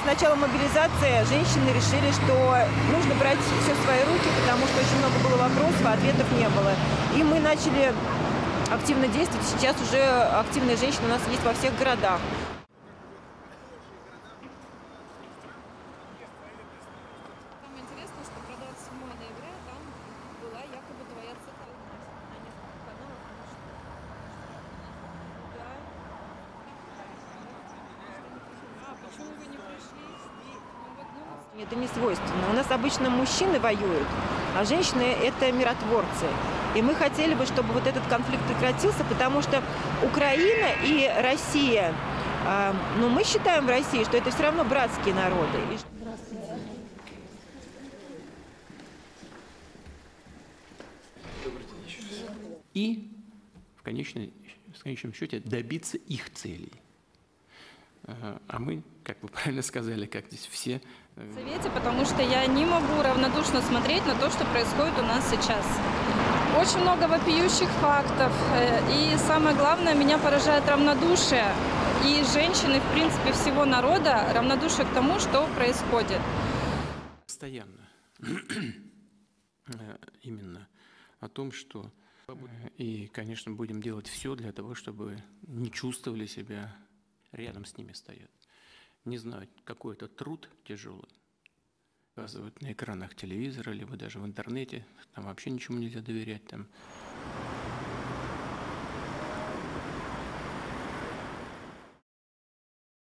с начала мобилизации женщины решили, что нужно брать все в свои руки, потому что очень много было вопросов, а ответов не было. И мы начали активно действовать. Сейчас уже активные женщины у нас есть во всех городах. Самое интересное, что про 27 ноября там была якобы твоя цитата. А почему вы не пришли? Это не свойственно. У нас обычно мужчины воюют, а женщины – это миротворцы. И мы хотели бы, чтобы вот этот конфликт прекратился, потому что Украина и Россия, ну, мы считаем в России, что это все равно братские народы. И в конечном счете добиться их целей. А мы, как вы правильно сказали, как здесь все... В Совете, потому что я не могу равнодушно смотреть на то, что происходит у нас сейчас. Очень много вопиющих фактов. И самое главное, меня поражает равнодушие. И женщины, в принципе, всего народа равнодушие к тому, что происходит. Постоянно именно о том, что... И, конечно, будем делать все для того, чтобы не чувствовали себя рядом с ними стоят. Не знаю, какой это труд тяжелый. Показывают на экранах телевизора, либо даже в интернете. Там вообще ничему нельзя доверять. Там